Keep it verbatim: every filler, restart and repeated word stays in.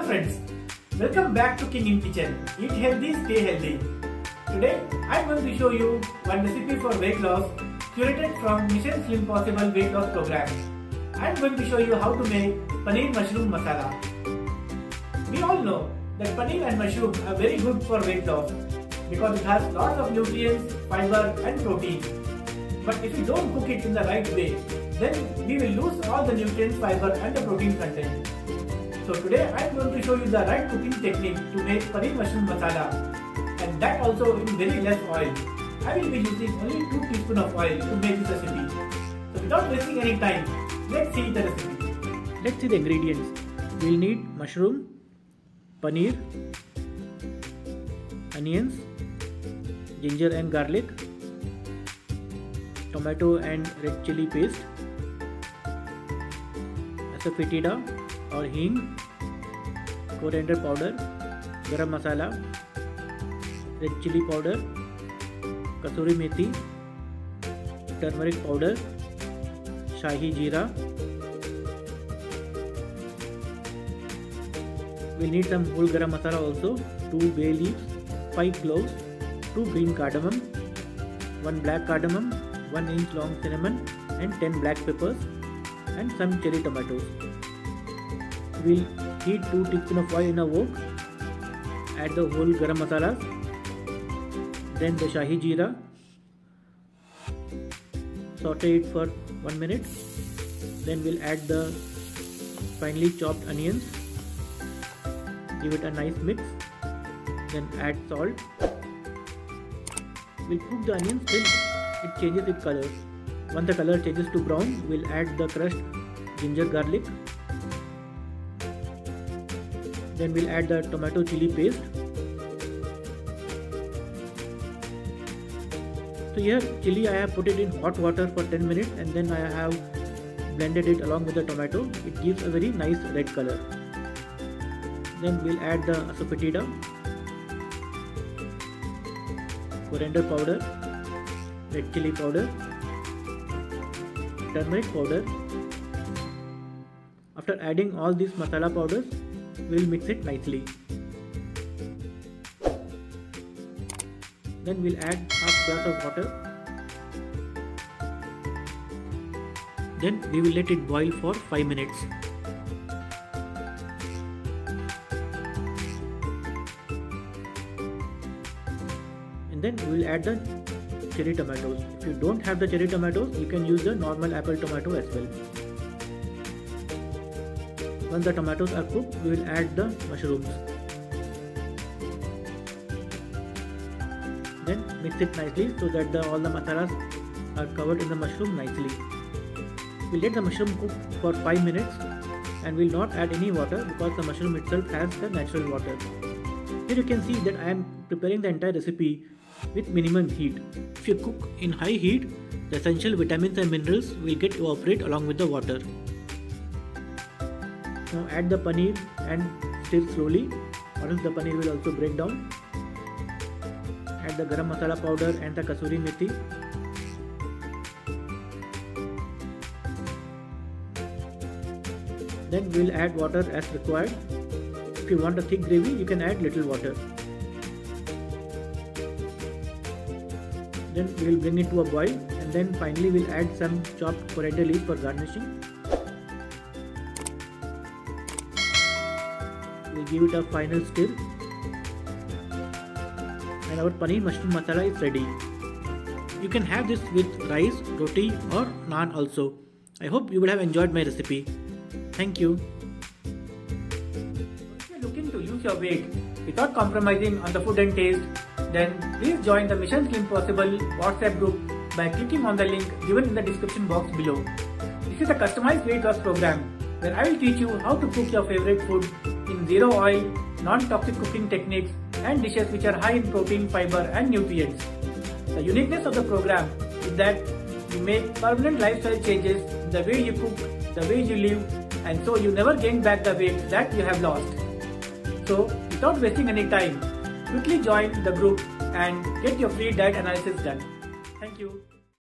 friends, welcome back to King in Kitchen. Eat healthy, stay healthy. Today I am going to show you one recipe for weight loss curated from Mission Slim Possible weight loss program. I am going to show you how to make paneer mushroom masala. We all know that paneer and mushroom are very good for weight loss because it has lots of nutrients, fiber and protein. But if you don't cook it in the right way, then we will lose all the nutrients, fiber and the protein content. So today I am going to show you the right cooking technique to make paneer mushroom masala, and that also in very less oil. I will be using only two teaspoons of oil to make this recipe. So without wasting any time, let's see the recipe. Let's see the ingredients. We will need mushroom, paneer, onions, ginger and garlic, tomato and red chili paste, asafoetida or hing, coriander powder, garam masala, red chili powder, kasuri methi, turmeric powder, shahi jeera. We'll need some whole garam masala also, two bay leaves, five cloves, two green cardamom, one black cardamom, one inch long cinnamon and ten black peppers and some cherry tomatoes. We'll heat two teaspoons of oil in a wok, add the whole garam masalas, then the shahi jeera, saute it for one minute, then we'll add the finely chopped onions, give it a nice mix, then add salt. We'll cook the onions till it changes its color. Once the color changes to brown, we'll add the crushed ginger garlic. Then we'll add the tomato chili paste. So here chili I have put it in hot water for ten minutes and then I have blended it along with the tomato. It gives a very nice red color. Then we'll add the asafoetida, coriander powder, red chili powder, turmeric powder. After adding all these masala powders, we'll mix it nicely. Then we'll add half glass of water. Then we will let it boil for five minutes. And then we will add the cherry tomatoes. If you don't have the cherry tomatoes, you can use the normal apple tomato as well. Once the tomatoes are cooked, we will add the mushrooms. Then mix it nicely so that the, all the masalas are covered in the mushroom nicely. We'll let the mushroom cook for five minutes and we'll not add any water because the mushroom itself has the natural water. Here you can see that I am preparing the entire recipe with minimum heat. If you cook in high heat, the essential vitamins and minerals will get evaporate along with the water. Now add the paneer and stir slowly or else the paneer will also break down. Add the garam masala powder and the kasuri methi. Then we will add water as required. If you want a thick gravy, you can add little water. Then we will bring it to a boil and then finally we will add some chopped coriander leaves for garnishing. We will give it a final stir and our paneer mushroom masala is ready. You can have this with rice, roti or naan also. I hope you will have enjoyed my recipe. Thank you. If you are looking to lose your weight without compromising on the food and taste, then please join the Mission Slim Possible WhatsApp group by clicking on the link given in the description box below. This is a customized weight loss program where I will teach you how to cook your favorite food in zero oil, non-toxic cooking techniques and dishes which are high in protein, fiber and nutrients. The uniqueness of the program is that you make permanent lifestyle changes in the way you cook, the way you live, and so you never gain back the weight that you have lost. So without wasting any time, quickly join the group and get your free diet analysis done. Thank you.